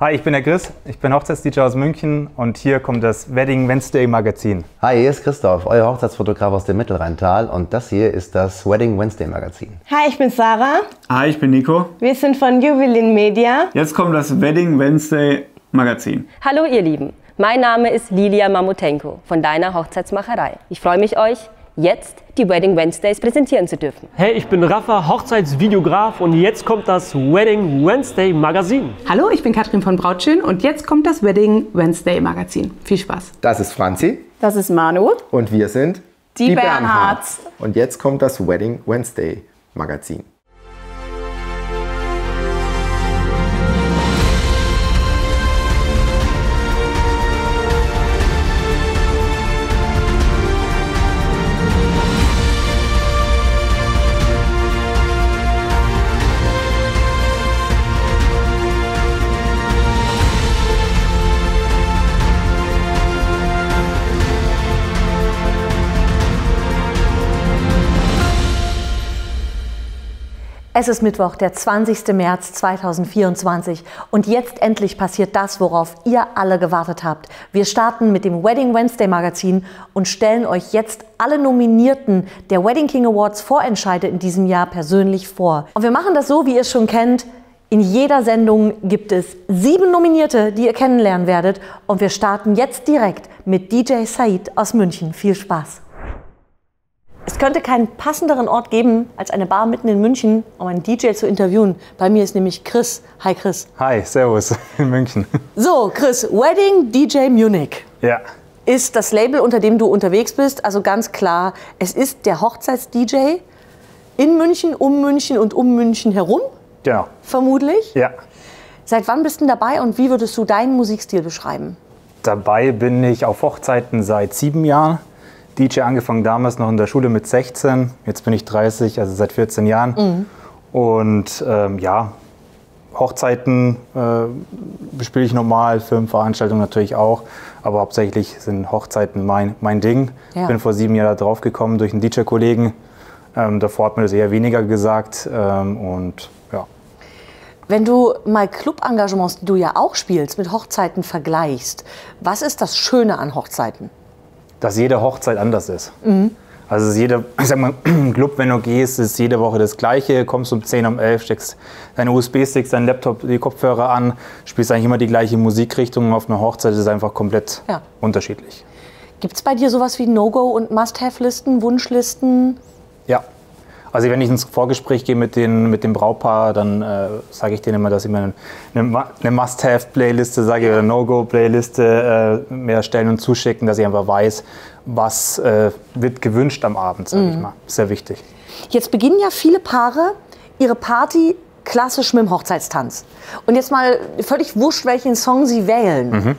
Hi, ich bin der Chris, ich bin Hochzeits-DJ aus München und hier kommt das Wedding Wednesday Magazin. Hi, hier ist Christoph, euer Hochzeitsfotograf aus dem Mittelrheintal und das hier ist das Wedding Wednesday Magazin. Hi, ich bin Sarah. Hi, ich bin Nico. Wir sind von Juwelin Media. Jetzt kommt das Wedding Wednesday Magazin. Hallo ihr Lieben, mein Name ist Lilia Mamutenko von Deiner Hochzeitsmacherei. Ich freue mich, euch jetzt die Wedding Wednesdays präsentieren zu dürfen. Hey, ich bin Rafa, Hochzeitsvideograf und jetzt kommt das Wedding Wednesday Magazin. Hallo, ich bin Katrin von Brautschön und jetzt kommt das Wedding Wednesday Magazin. Viel Spaß. Das ist Franzi. Das ist Manu. Und wir sind die Bernhards. Und jetzt kommt das Wedding Wednesday Magazin. Es ist Mittwoch, der 20. März 2024 und jetzt endlich passiert das, worauf ihr alle gewartet habt. Wir starten mit dem Wedding Wednesday Magazin und stellen euch jetzt alle Nominierten der Wedding King Awards Vorentscheide in diesem Jahr persönlich vor. Und wir machen das so, wie ihr es schon kennt. In jeder Sendung gibt es 7 Nominierte, die ihr kennenlernen werdet. Und wir starten jetzt direkt mit DJ Said aus München. Viel Spaß! Es könnte keinen passenderen Ort geben als eine Bar mitten in München, um einen DJ zu interviewen. Bei mir ist nämlich Chris. Hi Chris. Hi, servus, in München. So Chris, Wedding DJ Munich. Ja. Ist das Label, unter dem du unterwegs bist. Also ganz klar, es ist der Hochzeits-DJ in München, um München herum. Genau. Vermutlich. Ja. Seit wann bist du dabei und wie würdest du deinen Musikstil beschreiben? Dabei bin ich auf Hochzeiten seit 7 Jahren. DJ angefangen damals noch in der Schule mit 16, jetzt bin ich 30, also seit 14 Jahren. Und ja, Hochzeiten bespiele ich normal, Firmenveranstaltungen natürlich auch, aber hauptsächlich sind Hochzeiten mein Ding. Ich bin vor 7 Jahren da drauf gekommen durch einen DJ-Kollegen, davor hat mir das eher weniger gesagt und ja. Wenn du mal Club-Engagements, die du ja auch spielst, mit Hochzeiten vergleichst, was ist das Schöne an Hochzeiten? Dass jede Hochzeit anders ist. Also ich sag mal, im Club, wenn du gehst, ist jede Woche das Gleiche. Kommst um 10, um 11, steckst deine USB-Sticks, deinen Laptop, die Kopfhörer an, spielst eigentlich immer die gleiche Musikrichtung. Auf einer Hochzeit ist es einfach komplett unterschiedlich. Gibt es bei dir sowas wie No-Go- und Must-Have-Listen, Wunschlisten? Ja. Also wenn ich ins Vorgespräch gehe mit dem Brautpaar, dann sage ich denen immer, dass ich mir eine Must-Have-Playliste sage oder eine No-Go-Playliste mir erstellen und zuschicken, dass ich einfach weiß, was wird gewünscht am Abend, sage ich mal. Sehr wichtig. Jetzt beginnen ja viele Paare ihre Party klassisch mit dem Hochzeitstanz. Und jetzt mal völlig wurscht, welchen Song sie wählen.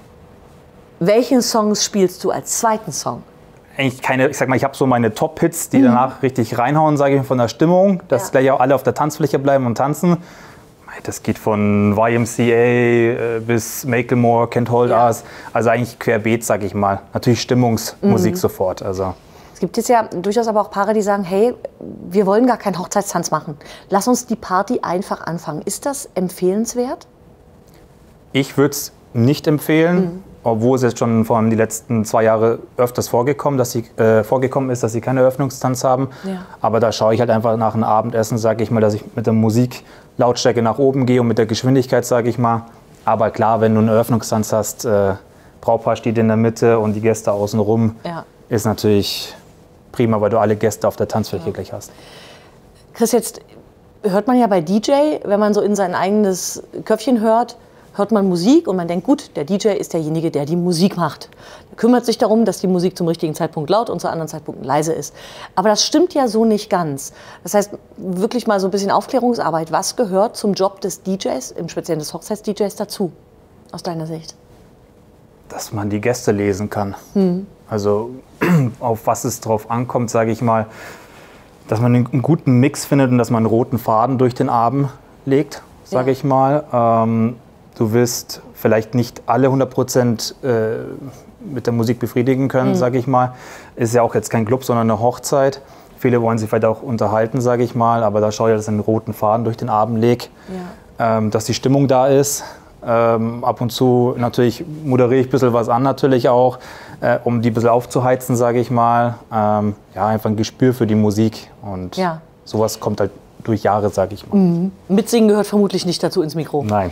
Welchen Songs spielst du als zweiten Song? Eigentlich keine, ich sag mal, ich habe so meine Top-Hits, die danach richtig reinhauen, sage ich, von der Stimmung, dass gleich auch alle auf der Tanzfläche bleiben und tanzen. Das geht von YMCA bis Macklemore, Can't Hold Us, also eigentlich querbeet, sage ich mal. Natürlich Stimmungsmusik sofort. Also. Es gibt jetzt ja durchaus aber auch Paare, die sagen, hey, wir wollen gar keinen Hochzeitstanz machen. Lass uns die Party einfach anfangen. Ist das empfehlenswert? Ich würde es nicht empfehlen. Obwohl es jetzt schon vor allem die letzten 2 Jahre öfters vorgekommen ist, dass sie keinen Eröffnungstanz haben. Ja. Aber da schaue ich halt einfach nach einem Abendessen, sage ich mal, dass ich mit der Musiklautstärke nach oben gehe und mit der Geschwindigkeit, sage ich mal. Aber klar, wenn du einen Eröffnungstanz hast, Brautpaar steht in der Mitte und die Gäste außenrum, ist natürlich prima, weil du alle Gäste auf der Tanzfläche gleich hast. Chris, jetzt hört man ja bei DJ, wenn man so in sein eigenes Köpfchen hört man Musik und man denkt, gut, der DJ ist derjenige, der die Musik macht. Er kümmert sich darum, dass die Musik zum richtigen Zeitpunkt laut und zu anderen Zeitpunkten leise ist. Aber das stimmt ja so nicht ganz. Das heißt, wirklich mal so ein bisschen Aufklärungsarbeit. Was gehört zum Job des DJs, im Speziellen des Hochzeits-DJs, dazu, aus deiner Sicht? Dass man die Gäste lesen kann. Also auf was es drauf ankommt, sage ich mal, dass man einen guten Mix findet und dass man einen roten Faden durch den Abend legt, sage ich mal. Du wirst vielleicht nicht alle 100% mit der Musik befriedigen können, sage ich mal. Ist ja auch jetzt kein Club, sondern eine Hochzeit. Viele wollen sich vielleicht auch unterhalten, sage ich mal, aber da schaue ich, dass ich einen roten Faden durch den Abend lege, dass die Stimmung da ist. Ab und zu natürlich moderiere ich ein bisschen was an natürlich auch, um die ein bisschen aufzuheizen, sage ich mal. Ja, einfach ein Gespür für die Musik und sowas kommt halt durch Jahre, sage ich mal. Mitsingen gehört vermutlich nicht dazu ins Mikro. Nein.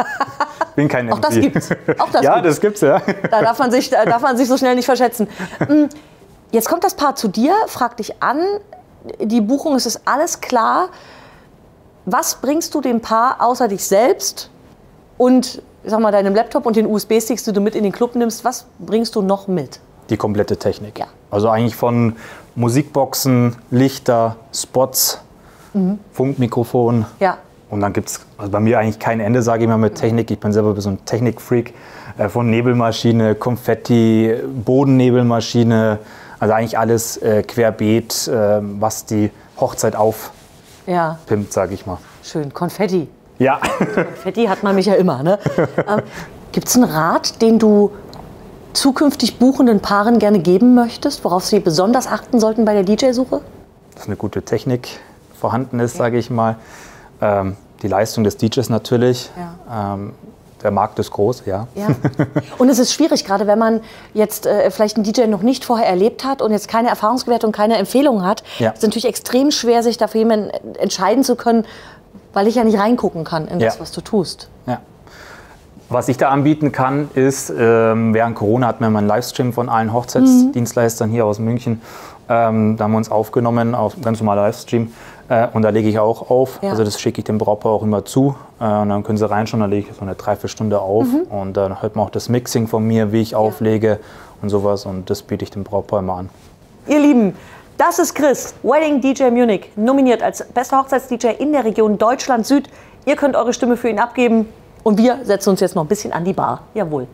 Bin kein Auch das MC. gibt's. Auch das ja, gibt's. das gibt's, ja. Da darf man sich so schnell nicht verschätzen. Jetzt kommt das Paar zu dir, fragt dich an, die Buchung, es ist alles klar. Was bringst du dem Paar außer dich selbst und, sag mal, deinem Laptop und den USB-Sticks, die du mit in den Club nimmst, was bringst du noch mit? Die komplette Technik. Ja. Also eigentlich von Musikboxen, Lichter, Spots, Funkmikrofon. Ja. Und dann gibt es also bei mir eigentlich kein Ende, sage ich mal, mit Technik. Ich bin selber so ein Technikfreak. Von Nebelmaschine, Konfetti, Bodennebelmaschine. Also eigentlich alles querbeet, was die Hochzeit aufpimpt, sage ich mal. Schön, Konfetti. Ja. Konfetti hat man mich ja immer. Ne? Gibt es einen Rat, den du zukünftig buchenden Paaren gerne geben möchtest, worauf sie besonders achten sollten bei der DJ-Suche? Dass eine gute Technik vorhanden ist, sage ich mal. Die Leistung des DJs natürlich. Ja. Der Markt ist groß, ja. Und es ist schwierig, gerade wenn man jetzt vielleicht einen DJ noch nicht vorher erlebt hat und jetzt keine Erfahrungswerte und keine Empfehlungen hat. Ja. Es ist natürlich extrem schwer, sich dafür jemanden entscheiden zu können, weil ich ja nicht reingucken kann in das, was du tust. Ja. Was ich da anbieten kann, ist, während Corona hatten wir mal einen Livestream von allen Hochzeitsdienstleistern hier aus München. Da haben wir uns aufgenommen, auf ganz normaler Livestream. Und da lege ich auch auf. Ja. Also das schicke ich dem Brautpaar auch immer zu. Und dann können sie reinschauen, dann lege ich so eine 3–4 auf. Und dann hört man auch das Mixing von mir, wie ich auflege und sowas. Und das biete ich dem Brautpaar immer an. Ihr Lieben, das ist Chris, Wedding DJ Munich, nominiert als bester Hochzeits-DJ in der Region Deutschland Süd. Ihr könnt eure Stimme für ihn abgeben. Und wir setzen uns jetzt noch ein bisschen an die Bar. Jawohl.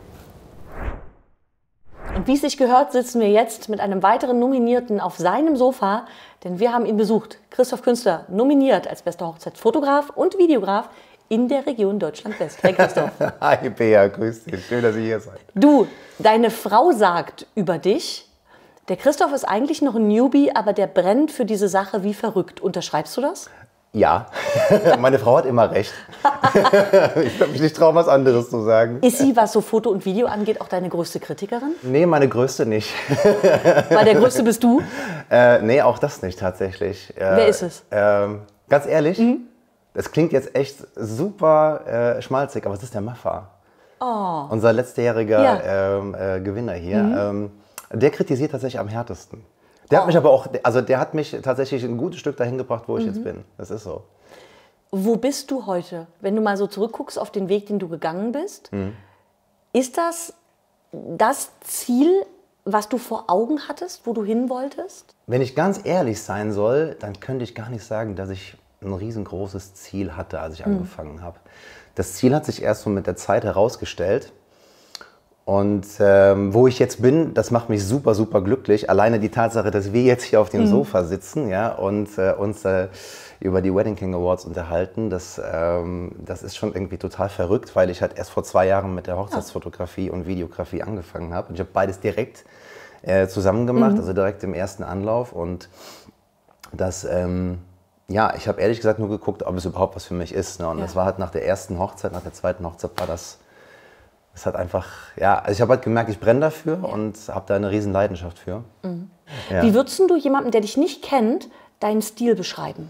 Und wie es sich gehört, sitzen wir jetzt mit einem weiteren Nominierten auf seinem Sofa, denn wir haben ihn besucht. Christoph Künstler, nominiert als bester Hochzeitsfotograf und Videograf in der Region Deutschland West. Hey Christoph. Hi Bea, grüß dich. Schön, dass ihr hier seid. Du, deine Frau sagt über dich, der Christoph ist eigentlich noch ein Newbie, aber der brennt für diese Sache wie verrückt. Unterschreibst du das? Ja, meine Frau hat immer recht. Ich würde mich nicht trauen, was anderes zu sagen. Ist sie, was so Foto und Video angeht, auch deine größte Kritikerin? Nee, meine größte nicht. Weil der größte bist du? Nee, auch das nicht tatsächlich. Wer ist es? Ganz ehrlich, das klingt jetzt echt super schmalzig, aber es ist der Maffa. Oh. Unser letztjähriger Gewinner hier. Der kritisiert tatsächlich am härtesten. Der hat mich aber auch, also der hat mich tatsächlich ein gutes Stück dahin gebracht, wo ich jetzt bin. Das ist so. Wo bist du heute? Wenn du mal so zurückguckst auf den Weg, den du gegangen bist, ist das Ziel, was du vor Augen hattest, wo du hin wolltest? Wenn ich ganz ehrlich sein soll, dann könnte ich gar nicht sagen, dass ich ein riesengroßes Ziel hatte, als ich angefangen habe. Das Ziel hat sich erst so mit der Zeit herausgestellt. Und wo ich jetzt bin, das macht mich super, super glücklich. Alleine die Tatsache, dass wir jetzt hier auf dem Sofa sitzen, ja, und uns über die Wedding King Awards unterhalten, das ist schon irgendwie total verrückt, weil ich halt erst vor 2 Jahren mit der Hochzeitsfotografie und Videografie angefangen habe. Und ich habe beides direkt zusammen gemacht, also direkt im ersten Anlauf. Und das, ja, ich habe ehrlich gesagt nur geguckt, ob es überhaupt was für mich ist. Ne? Und das war halt nach der ersten Hochzeit, nach der zweiten Hochzeit war das. Es hat einfach, ja, also ich habe halt gemerkt, ich brenne dafür und habe da eine riesen Leidenschaft für. Ja. Wie würdest du jemandem, der dich nicht kennt, deinen Stil beschreiben?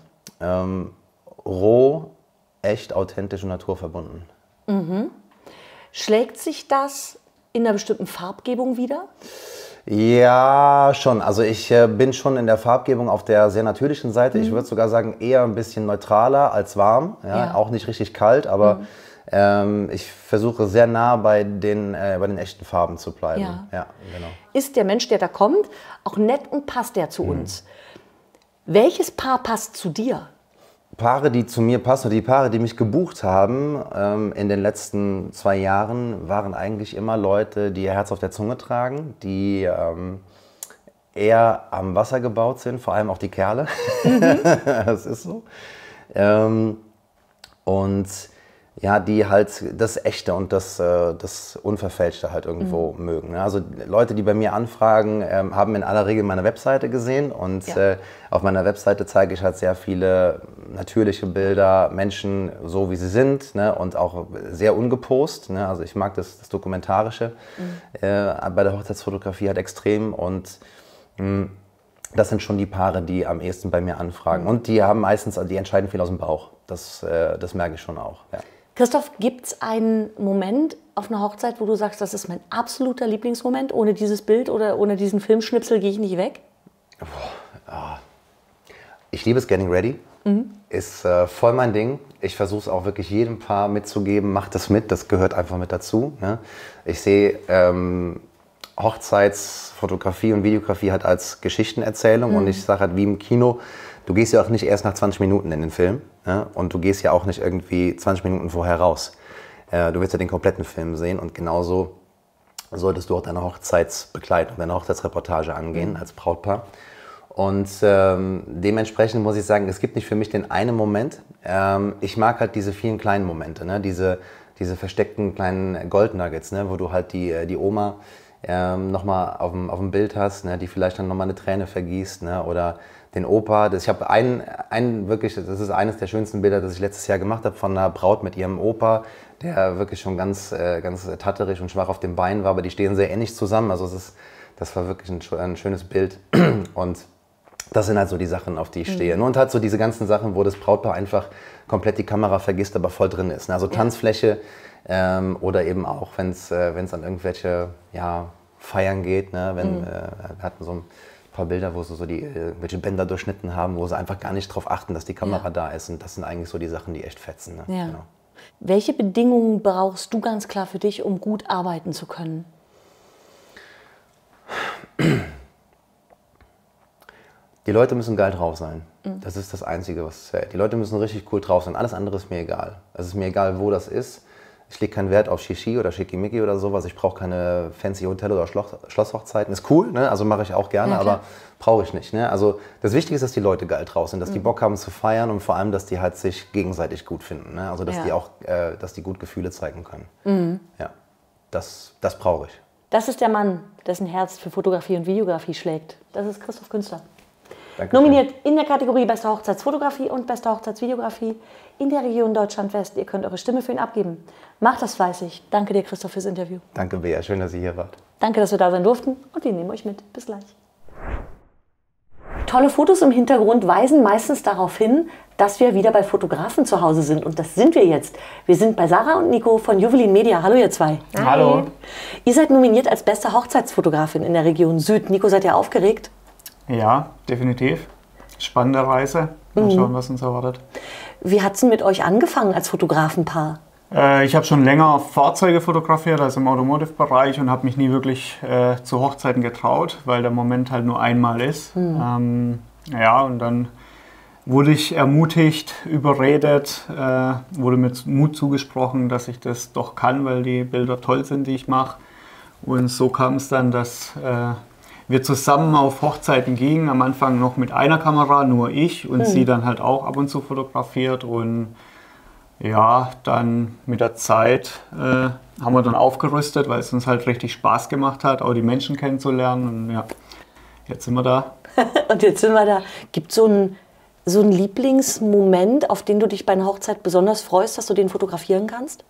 Roh, echt, authentisch und naturverbunden. Schlägt sich das in einer bestimmten Farbgebung wieder? Ja, schon. Also ich bin schon in der Farbgebung auf der sehr natürlichen Seite. Ich würde sogar sagen, eher ein bisschen neutraler als warm. Ja. Auch nicht richtig kalt, aber ich versuche sehr nah bei den echten Farben zu bleiben. Ja, genau. Ist der Mensch, der da kommt, auch nett und passt der zu uns? Welches Paar passt zu dir? Paare, die zu mir passen, oder die Paare, die mich gebucht haben in den letzten 2 Jahren, waren eigentlich immer Leute, die ihr Herz auf der Zunge tragen, die eher am Wasser gebaut sind, vor allem auch die Kerle. Das ist so. Und ja, die halt das Echte und das Unverfälschte halt irgendwo mögen. Ne? Also Leute, die bei mir anfragen, haben in aller Regel meine Webseite gesehen und auf meiner Webseite zeige ich halt sehr viele natürliche Bilder, Menschen so wie sie sind, ne? Und auch sehr ungepost. Ne? Also ich mag das Dokumentarische bei der Hochzeitsfotografie halt extrem und das sind schon die Paare, die am ehesten bei mir anfragen. Und die haben meistens, die entscheiden viel aus dem Bauch. Das merke ich schon auch. Ja. Christoph, gibt es einen Moment auf einer Hochzeit, wo du sagst, das ist mein absoluter Lieblingsmoment? Ohne dieses Bild oder ohne diesen Filmschnipsel gehe ich nicht weg? Ich liebe es, Getting Ready. Ist voll mein Ding. Ich versuche es auch wirklich jedem Paar mitzugeben. Macht das mit, das gehört einfach mit dazu. Ne? Ich sehe Hochzeitsfotografie und Videografie halt als Geschichtenerzählung und ich sage halt wie im Kino, du gehst ja auch nicht erst nach 20 Minuten in den Film, ja? Und du gehst ja auch nicht irgendwie 20 Minuten vorher raus. Du willst ja den kompletten Film sehen und genauso solltest du auch deine Hochzeitsbegleitung, deine Hochzeitsreportage angehen als Brautpaar. Und dementsprechend muss ich sagen, es gibt nicht für mich den einen Moment. Ich mag halt diese vielen kleinen Momente, ne? Diese versteckten kleinen Goldnuggets, ne? Wo du halt die Oma nochmal auf dem Bild hast, ne? Die vielleicht dann nochmal eine Träne vergießt, ne? Oder den Opa. Ich habe wirklich, das ist eines der schönsten Bilder, das ich letztes Jahr gemacht habe, von einer Braut mit ihrem Opa, der wirklich schon ganz tatterig und schwach auf den Beinen war, aber die stehen sehr ähnlich zusammen. Also das war wirklich ein schönes Bild. Und das sind halt so die Sachen, auf die ich stehe. Und halt so diese ganzen Sachen, wo das Brautpaar einfach komplett die Kamera vergisst, aber voll drin ist. Also Tanzfläche oder eben auch, wenn es an irgendwelche Feiern geht. Ne? Wir hatten so ein paar Bilder, wo sie so welche Bänder durchschnitten haben, wo sie einfach gar nicht darauf achten, dass die Kamera da ist. Und das sind eigentlich so die Sachen, die echt fetzen. Ne? Ja. Genau. Welche Bedingungen brauchst du ganz klar für dich, um gut arbeiten zu können? Die Leute müssen geil drauf sein. Das ist das Einzige, was zählt. Die Leute müssen richtig cool drauf sein. Alles andere ist mir egal. Es ist mir egal, wo das ist. Ich lege keinen Wert auf Shishi oder Schickimicki oder sowas. Ich brauche keine fancy Hotel- oder Schlosshochzeiten. Ist cool, ne? Also mache ich auch gerne, aber brauche ich nicht. Ne? Also das Wichtige ist, dass die Leute geil drauf sind, dass die Bock haben zu feiern und vor allem, dass die halt sich gegenseitig gut finden. Ne? Also dass die auch, dass die gut Gefühle zeigen können. Ja, das brauche ich. Das ist der Mann, dessen Herz für Fotografie und Videografie schlägt. Das ist Christoph Künstler. Dankeschön. Nominiert in der Kategorie Beste Hochzeitsfotografie und Beste Hochzeitsvideografie in der Region Deutschland-West. Ihr könnt eure Stimme für ihn abgeben. Macht das fleißig. Danke dir, Christoph, fürs Interview. Danke, Bea. Schön, dass ihr hier wart. Danke, dass wir da sein durften und wir nehmen euch mit. Bis gleich. Tolle Fotos im Hintergrund weisen meistens darauf hin, dass wir wieder bei Fotografen zu Hause sind. Und das sind wir jetzt. Wir sind bei Sarah und Nico von Juwelin Media. Hallo ihr zwei. Hi. Hallo. Ihr seid nominiert als beste Hochzeitsfotografin in der Region Süd. Nico, seid ihr aufgeregt? Ja, definitiv. Spannende Reise. Mal schauen, was uns erwartet. Wie hat es denn mit euch angefangen als Fotografenpaar? Ich habe schon länger Fahrzeuge fotografiert, also im Automotive-Bereich, und habe mich nie wirklich zu Hochzeiten getraut, weil der Moment halt nur einmal ist. Ja, und dann wurde ich ermutigt, überredet, wurde mir Mut zugesprochen, dass ich das doch kann, weil die Bilder toll sind, die ich mache. Und so kam es dann, dass wir zusammen auf Hochzeiten gingen, am Anfang noch mit einer Kamera, nur ich, und sie dann halt auch ab und zu fotografiert. Und ja, dann mit der Zeit haben wir dann aufgerüstet, weil es uns halt richtig Spaß gemacht hat, auch die Menschen kennenzulernen. Und ja, jetzt sind wir da. Und jetzt sind wir da. Gibt es so einen Lieblingsmoment, auf den du dich bei einer Hochzeit besonders freust, dass du den fotografieren kannst?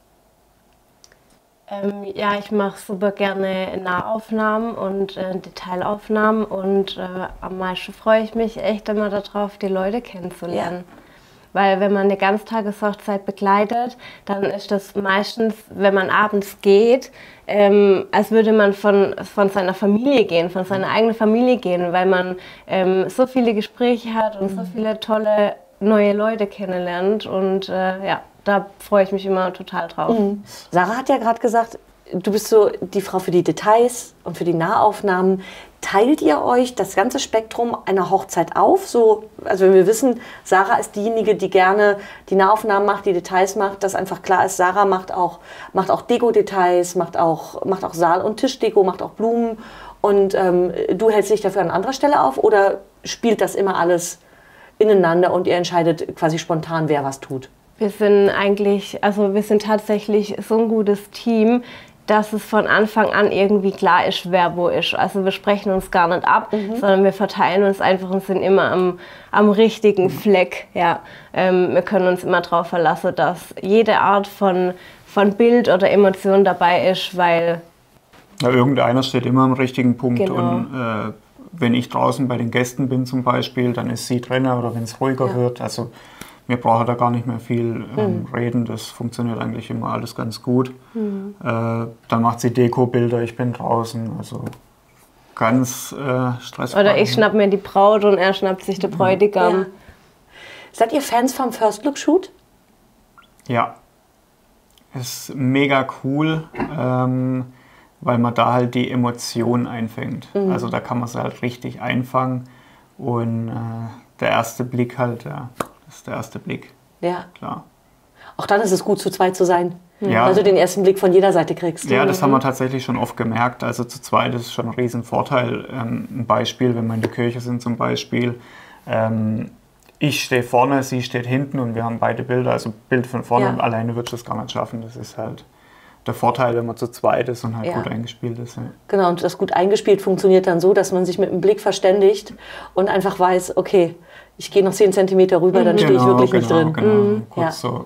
Ja, ich mache super gerne Nahaufnahmen und Detailaufnahmen und am meisten freue ich mich echt immer darauf, die Leute kennenzulernen. Ja. Weil wenn man eine Ganztageshochzeit begleitet, dann ist das meistens, wenn man abends geht, als würde man von seiner Familie gehen, von seiner eigenen Familie gehen, weil man so viele Gespräche hat und so viele tolle neue Leute kennenlernt und ja, da freue ich mich immer total drauf. Sarah hat ja gerade gesagt, du bist so die Frau für die Details und für die Nahaufnahmen. Teilt ihr euch das ganze Spektrum einer Hochzeit auf? So, also wenn wir wissen, Sarah ist diejenige, die gerne die Nahaufnahmen macht, die Details macht, dass einfach klar ist, Sarah macht auch Deko-Details, macht auch Saal- und Tischdeko, macht auch Blumen. Und du hältst dich dafür an anderer Stelle auf oder spielt das immer alles ineinander und ihr entscheidet quasi spontan, wer was tut? Wir sind wir sind tatsächlich so ein gutes Team, dass es von Anfang an irgendwie klar ist, wer wo ist. Also wir sprechen uns gar nicht ab, sondern wir verteilen uns einfach und sind immer am richtigen Fleck. Ja. Wir können uns immer darauf verlassen, dass jede Art von Bild oder Emotion dabei ist, weil... Ja, irgendeiner steht immer am richtigen Punkt. Genau. Und wenn ich draußen bei den Gästen bin zum Beispiel, dann ist sie drin oder wenn es ruhiger wird. Also wir brauchen da gar nicht mehr viel reden, das funktioniert eigentlich immer alles ganz gut. Dann macht sie Deko-Bilder, ich bin draußen, also ganz stressfrei. Oder ich schnapp mir die Braut und er schnappt sich den Bräutigam. Ja. Seid ihr Fans vom First Look Shoot? Ja, ist mega cool, weil man da halt die Emotionen einfängt. Also da kann man es halt richtig einfangen und der erste Blick halt, ja. Das ist der erste Blick. Ja. Klar. Auch dann ist es gut, zu zweit zu sein, Ja. weil du den ersten Blick von jeder Seite kriegst. Ja, das haben wir tatsächlich schon oft gemerkt. Also zu zweit ist schon ein Riesenvorteil. Ein Beispiel, wenn wir in der Kirche sind zum Beispiel. Ich stehe vorne, sie steht hinten und wir haben beide Bilder. Also Bild von vorne, alleine wird es gar nicht schaffen. Das ist halt der Vorteil, wenn man zu zweit ist und halt gut eingespielt ist. Ja. Genau, und das gut eingespielt funktioniert dann so, dass man sich mit dem Blick verständigt und einfach weiß, okay, ich gehe noch 10 Zentimeter rüber, dann stehe ich wirklich nicht drin. Genau. Kurz so.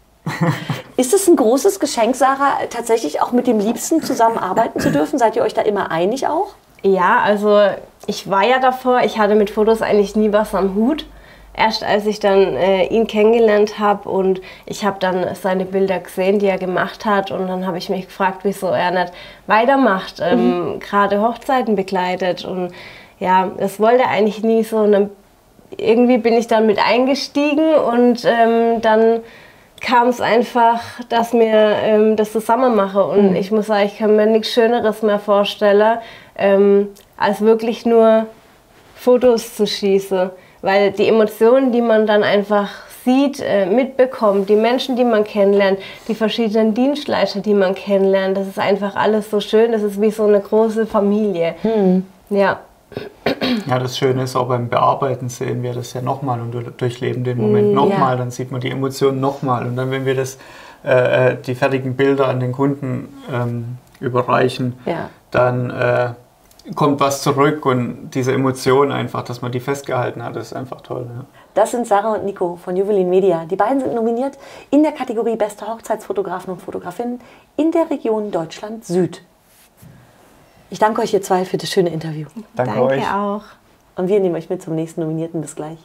Ist es ein großes Geschenk, Sarah, tatsächlich auch mit dem Liebsten zusammenarbeiten zu dürfen? Seid ihr euch da immer einig auch? Ja, also ich war ja davor, ich hatte mit Fotos eigentlich nie was am Hut. Erst als ich dann ihn kennengelernt habe und ich habe dann seine Bilder gesehen, die er gemacht hat, und dann habe ich mich gefragt, wieso er nicht weitermacht, gerade Hochzeiten begleitet, und ja, das wollte er eigentlich nie so. Und dann irgendwie bin ich dann mit eingestiegen und dann kam es einfach, dass wir das zusammen machen, und ich muss sagen, ich kann mir nichts Schöneres mehr vorstellen, als wirklich nur Fotos zu schießen. Weil die Emotionen, die man dann einfach sieht, mitbekommt, die Menschen, die man kennenlernt, die verschiedenen Dienstleister, die man kennenlernt, das ist einfach alles so schön, das ist wie so eine große Familie. Ja. Ja, das Schöne ist auch beim Bearbeiten sehen wir das ja nochmal und durchleben den Moment nochmal, dann sieht man die Emotionen nochmal, und dann, wenn wir die fertigen Bilder an den Kunden überreichen, dann kommt was zurück, und diese Emotion einfach, dass man die festgehalten hat, ist einfach toll. Ja. Das sind Sarah und Nico von Juvelin Media. Die beiden sind nominiert in der Kategorie Beste Hochzeitsfotografen und Fotografinnen in der Region Deutschland Süd. Ich danke euch, ihr zwei, für das schöne Interview. Danke euch. Auch. Und wir nehmen euch mit zum nächsten Nominierten. Bis gleich.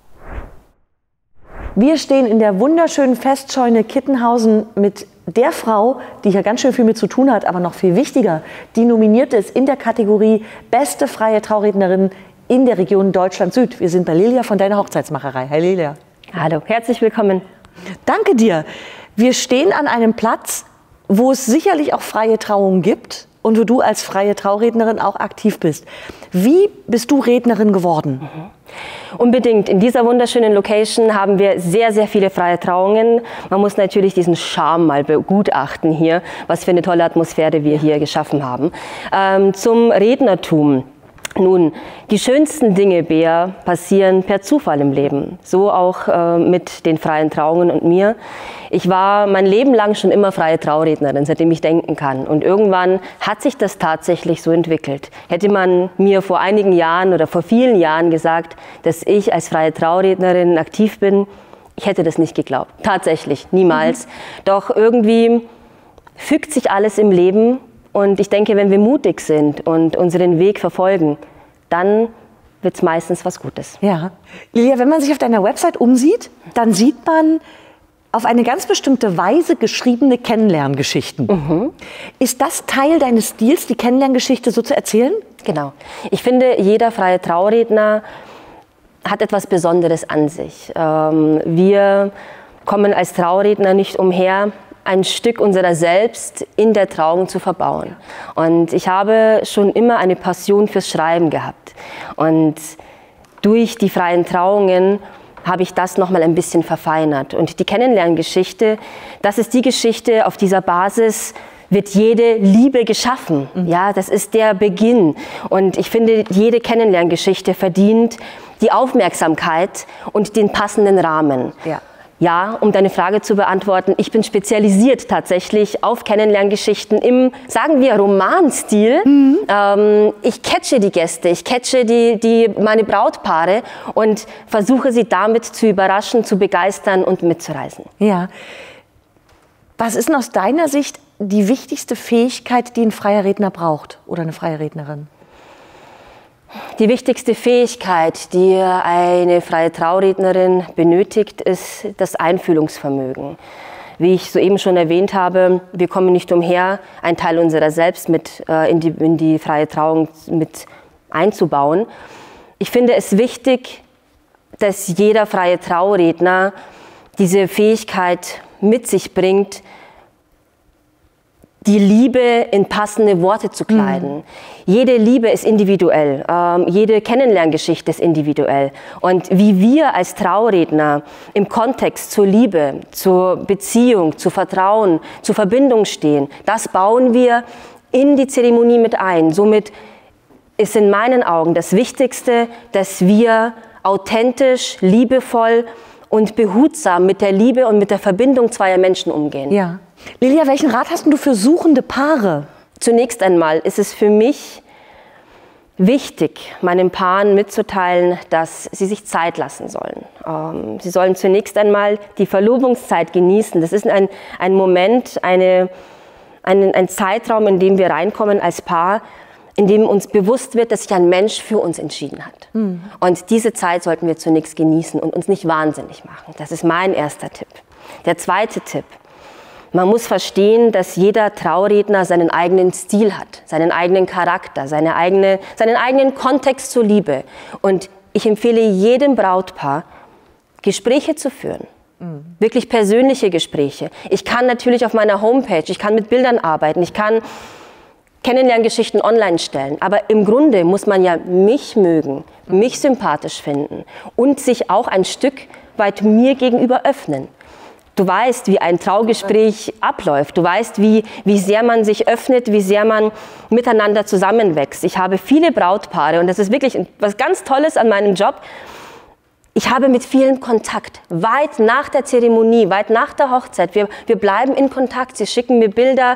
Wir stehen in der wunderschönen Festscheune Kittenhausen mit der Frau, die hier ganz schön viel mit zu tun hat, aber noch viel wichtiger, die nominiert ist in der Kategorie Beste freie Traurednerin in der Region Deutschland Süd. Wir sind bei Lilia von Deiner Hochzeitsmacherei. Hi Lilia. Hallo, herzlich willkommen. Danke dir. Wir stehen an einem Platz, wo es sicherlich auch freie Trauungen gibt und wo du als freie Traurednerin auch aktiv bist. Wie bist du Rednerin geworden? Unbedingt. In dieser wunderschönen Location haben wir sehr, sehr viele freie Trauungen. Man muss natürlich diesen Charme mal begutachten hier, was für eine tolle Atmosphäre wir hier geschaffen haben. Zum Rednertum. Nun, die schönsten Dinge, Bea, passieren per Zufall im Leben. So auch mit den freien Trauungen und mir. Ich war mein Leben lang schon immer freie Traurednerin, seitdem ich denken kann. Und irgendwann hat sich das tatsächlich so entwickelt. Hätte man mir vor einigen Jahren oder vor vielen Jahren gesagt, dass ich als freie Traurednerin aktiv bin, ich hätte das nicht geglaubt. Tatsächlich, niemals. Doch irgendwie fügt sich alles im Leben. Und ich denke, wenn wir mutig sind und unseren Weg verfolgen, dann wird es meistens was Gutes. Ja. Lilia, wenn man sich auf deiner Website umsieht, dann sieht man auf eine ganz bestimmte Weise geschriebene Kennenlerngeschichten. Ist das Teil deines Stils, die Kennenlerngeschichte so zu erzählen? Genau. Ich finde, jeder freie Trauredner hat etwas Besonderes an sich. Wir kommen als Trauredner nicht umher, ein Stück unserer selbst in der Trauung zu verbauen. Und ich habe schon immer eine Passion fürs Schreiben gehabt. Und durch die freien Trauungen habe ich das noch mal ein bisschen verfeinert. Und die Kennenlerngeschichte, das ist die Geschichte, auf dieser Basis wird jede Liebe geschaffen. Ja, das ist der Beginn. Und ich finde, jede Kennenlerngeschichte verdient die Aufmerksamkeit und den passenden Rahmen. Ja. Ja, um deine Frage zu beantworten, ich bin spezialisiert tatsächlich auf Kennenlerngeschichten im, sagen wir, Romanstil. Ich catche die Gäste, ich catche meine Brautpaare und versuche sie damit zu überraschen, zu begeistern und mitzureißen. Ja. Was ist denn aus deiner Sicht die wichtigste Fähigkeit, die ein freier Redner braucht oder eine freie Rednerin? Die wichtigste Fähigkeit, die eine freie Traurednerin benötigt, ist das Einfühlungsvermögen. Wie ich soeben schon erwähnt habe, wir kommen nicht umher, einen Teil unserer selbst in die freie Trauung mit einzubauen. Ich finde es wichtig, dass jeder freie Trauredner diese Fähigkeit mit sich bringt, die Liebe in passende Worte zu kleiden. Jede Liebe ist individuell, jede Kennenlerngeschichte ist individuell. Und wie wir als Trauredner im Kontext zur Liebe, zur Beziehung, zu Vertrauen, zur Verbindung stehen, das bauen wir in die Zeremonie mit ein. Somit ist in meinen Augen das Wichtigste, dass wir authentisch, liebevoll und behutsam mit der Liebe und mit der Verbindung zweier Menschen umgehen. Ja. Lilia, welchen Rat hast du für suchende Paare? Zunächst einmal ist es für mich wichtig, meinen Paaren mitzuteilen, dass sie sich Zeit lassen sollen. Sie sollen zunächst einmal die Verlobungszeit genießen. Das ist ein Moment, ein Zeitraum, in dem wir reinkommen als Paar, in dem uns bewusst wird, dass sich ein Mensch für uns entschieden hat. Und diese Zeit sollten wir zunächst genießen und uns nicht wahnsinnig machen. Das ist mein erster Tipp. Der zweite Tipp. Man muss verstehen, dass jeder Trauredner seinen eigenen Stil hat, seinen eigenen Charakter, seinen eigenen Kontext zur Liebe. Und ich empfehle jedem Brautpaar, Gespräche zu führen. Wirklich persönliche Gespräche. Ich kann natürlich auf meiner Homepage, ich kann mit Bildern arbeiten, ich kann Kennenlerngeschichten online stellen. Aber im Grunde muss man ja mich mögen, mich sympathisch finden und sich auch ein Stück weit mir gegenüber öffnen. Du weißt, wie ein Traugespräch abläuft. Du weißt, wie sehr man sich öffnet, wie sehr man miteinander zusammenwächst. Ich habe viele Brautpaare und das ist wirklich was ganz Tolles an meinem Job. Ich habe mit vielen Kontakt, weit nach der Zeremonie, weit nach der Hochzeit. Wir bleiben in Kontakt. Sie schicken mir Bilder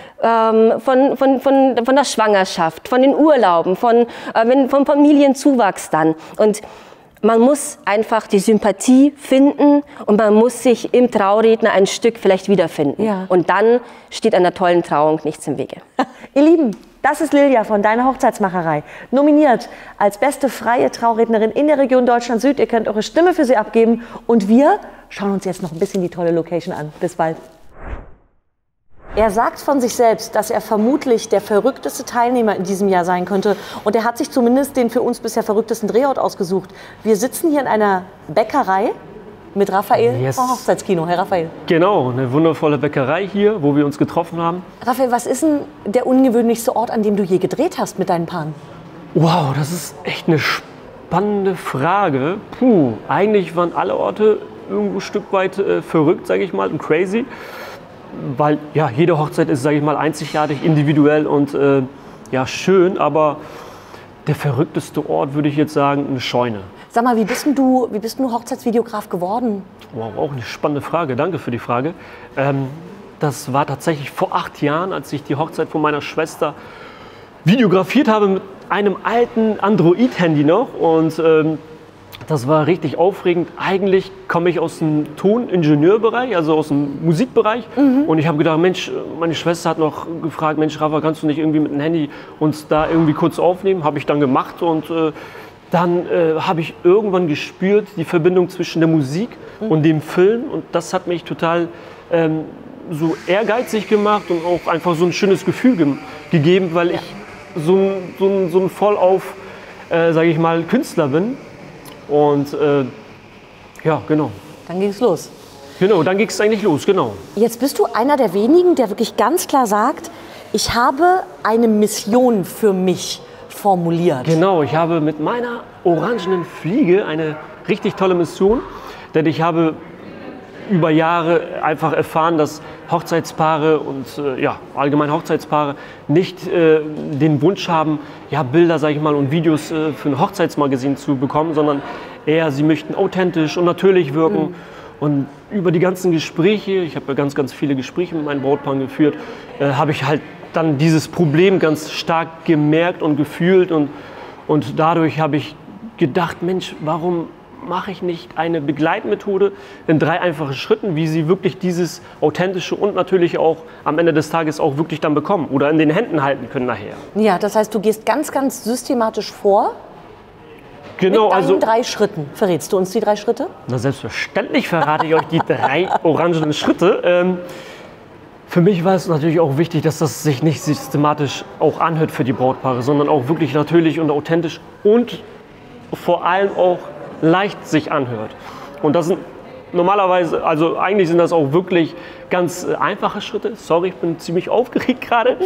von der Schwangerschaft, von den Urlauben, vom Familienzuwachs dann. Und man muss einfach die Sympathie finden und man muss sich im Trauredner ein Stück vielleicht wiederfinden. Ja. Und dann steht einer tollen Trauung nichts im Wege. Ihr Lieben, das ist Lilia von Deine Hochzeitsmacherei. Nominiert als beste freie Traurednerin in der Region Deutschland Süd. Ihr könnt eure Stimme für sie abgeben. Und wir schauen uns jetzt noch ein bisschen die tolle Location an. Bis bald. Er sagt von sich selbst, dass er vermutlich der verrückteste Teilnehmer in diesem Jahr sein könnte. Und er hat sich zumindest den für uns bisher verrücktesten Drehort ausgesucht. Wir sitzen hier in einer Bäckerei mit Raphael vom Hochzeitskino. Herr Raphael. Genau, eine wundervolle Bäckerei hier, wo wir uns getroffen haben. Raphael, was ist denn der ungewöhnlichste Ort, an dem du je gedreht hast mit deinen Paaren? Wow, das ist echt eine spannende Frage. Eigentlich waren alle Orte irgendwo ein Stück weit verrückt, sage ich mal, und crazy. Weil ja, jede Hochzeit ist, sage ich mal, einzigartig, individuell und ja, schön, aber der verrückteste Ort, würde ich jetzt sagen, eine Scheune. Sag mal, wie bist denn du Hochzeitsvideograf geworden? Wow, auch eine spannende Frage, danke für die Frage. Das war tatsächlich vor 8 Jahren, als ich die Hochzeit von meiner Schwester videografiert habe mit einem alten Android-Handy noch und das war richtig aufregend. Eigentlich komme ich aus dem Toningenieurbereich, also aus dem Musikbereich. Und ich habe gedacht, Mensch, meine Schwester hat noch gefragt, Mensch, Rafa, kannst du nicht irgendwie mit dem Handy uns da irgendwie kurz aufnehmen? Habe ich dann gemacht und dann habe ich irgendwann gespürt, die Verbindung zwischen der Musik und dem Film. Und das hat mich total so ehrgeizig gemacht und auch einfach so ein schönes Gefühl gegeben, weil ich so ein vollauf, sage ich mal, Künstler bin. Und ja, genau. Dann ging es los. Genau, dann ging es eigentlich los, genau. Jetzt bist du einer der wenigen, der wirklich ganz klar sagt, ich habe eine Mission für mich formuliert. Genau, ich habe mit meiner orangenen Fliege eine richtig tolle Mission, denn ich habe über Jahre einfach erfahren, dass Hochzeitspaare und ja, allgemein Hochzeitspaare nicht den Wunsch haben, ja, Bilder, sage ich mal, und Videos für ein Hochzeitsmagazin zu bekommen, sondern eher, sie möchten authentisch und natürlich wirken. Und über die ganzen Gespräche, ich habe ja ganz, ganz viele Gespräche mit meinen Brautpaaren geführt, habe ich halt dann dieses Problem ganz stark gemerkt und gefühlt. Und dadurch habe ich gedacht, Mensch, warum mache ich nicht eine Begleitmethode in 3 einfachen Schritten, wie sie wirklich dieses Authentische und natürlich auch am Ende des Tages auch wirklich dann bekommen oder in den Händen halten können nachher. Ja, das heißt, du gehst ganz, ganz systematisch vor. Genau, mit deinen also 3 Schritten. Verrätst du uns die 3 Schritte? Na, selbstverständlich verrate ich euch die 3 orangenen Schritte. Für mich war es natürlich auch wichtig, dass das sich nicht systematisch auch anhört für die Brautpaare, sondern auch wirklich natürlich und authentisch und vor allem auch leicht sich anhört. Und das sind normalerweise, also eigentlich sind das auch wirklich ganz einfache Schritte. Sorry, ich bin ziemlich aufgeregt gerade.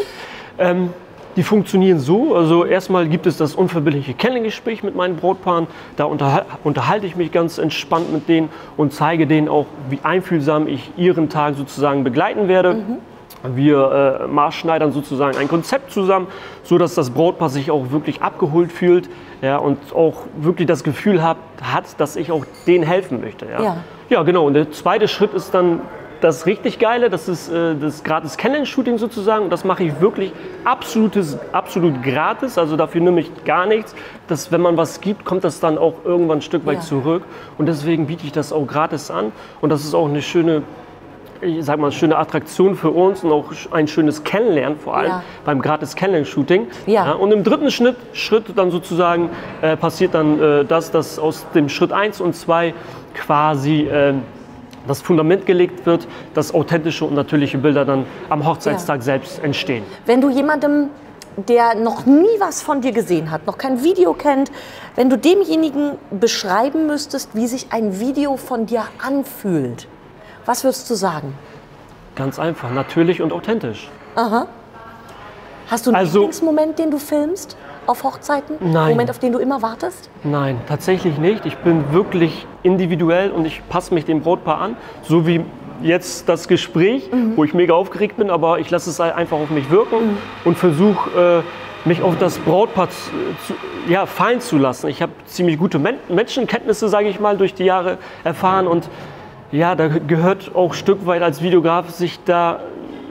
Die funktionieren so, also erstmal gibt es das unverbindliche Kennenlerngespräch mit meinen Brautpaaren. Da unterhalte ich mich ganz entspannt mit denen und zeige denen auch, wie einfühlsam ich ihren Tag sozusagen begleiten werde. Wir maßschneidern sozusagen ein Konzept zusammen, sodass das Brautpaar sich auch wirklich abgeholt fühlt, ja, und auch wirklich das Gefühl hat, dass ich auch denen helfen möchte. Ja, genau. Und der zweite Schritt ist dann das richtig Geile, das ist das gratis Kennenlern-Shooting sozusagen. Und das mache ich wirklich absolut gratis, also dafür nehme ich gar nichts. Dass, wenn man was gibt, kommt das dann auch irgendwann ein Stück weit zurück. Und deswegen biete ich das auch gratis an. Und das ist auch eine schöne, ich sag mal, schöne Attraktion für uns und auch ein schönes Kennenlernen, vor allem beim gratis Kennenlern-Shooting. Ja, und im dritten Schritt dann sozusagen passiert dann dass aus dem Schritt 1 und 2 quasi das Fundament gelegt wird, dass authentische und natürliche Bilder dann am Hochzeitstag selbst entstehen. Wenn du jemandem, der noch nie was von dir gesehen hat, noch kein Video kennt, wenn du demjenigen beschreiben müsstest, wie sich ein Video von dir anfühlt, was würdest du sagen? Ganz einfach, natürlich und authentisch. Aha. Hast du einen Lieblingsmoment, den du filmst auf Hochzeiten? Nein. Einen Moment, auf den du immer wartest? Nein, tatsächlich nicht. Ich bin wirklich individuell und ich passe mich dem Brautpaar an, so wie jetzt das Gespräch, wo ich mega aufgeregt bin, aber ich lasse es einfach auf mich wirken und versuche, mich auf das Brautpaar fallen zu lassen. Ich habe ziemlich gute Menschenkenntnisse, sage ich mal, durch die Jahre erfahren und ja, da gehört auch ein Stück weit als Videograf, sich da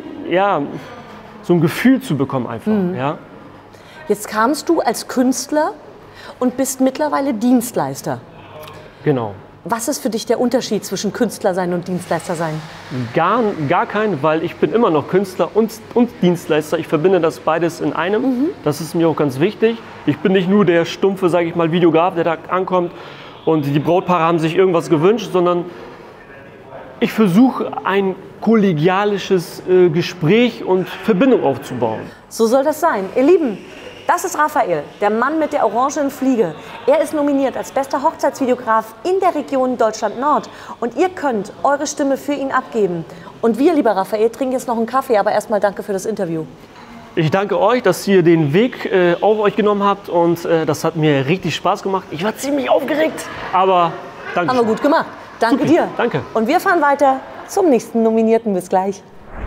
so ein Gefühl zu bekommen einfach. Ja. Jetzt kamst du als Künstler und bist mittlerweile Dienstleister. Genau. Was ist für dich der Unterschied zwischen Künstler sein und Dienstleister sein? Gar kein, weil ich bin immer noch Künstler und Dienstleister. Ich verbinde das beides in einem. Das ist mir auch ganz wichtig. Ich bin nicht nur der stumpfe, sage ich mal, Videograf, der da ankommt und die Brautpaare haben sich irgendwas gewünscht, sondern ich versuche ein kollegialisches Gespräch und Verbindung aufzubauen. So soll das sein. Ihr Lieben, das ist Raphael, der Mann mit der orangenen Fliege. Er ist nominiert als bester Hochzeitsvideograf in der Region Deutschland-Nord. Und ihr könnt eure Stimme für ihn abgeben. Und wir, lieber Raphael, trinken jetzt noch einen Kaffee. Aber erstmal danke für das Interview. Ich danke euch, dass ihr den Weg auf euch genommen habt. Und das hat mir richtig Spaß gemacht. Ich war ziemlich aufgeregt, aber danke. Haben wir gut gemacht. Danke dir. Danke. Und wir fahren weiter zum nächsten Nominierten. Bis gleich.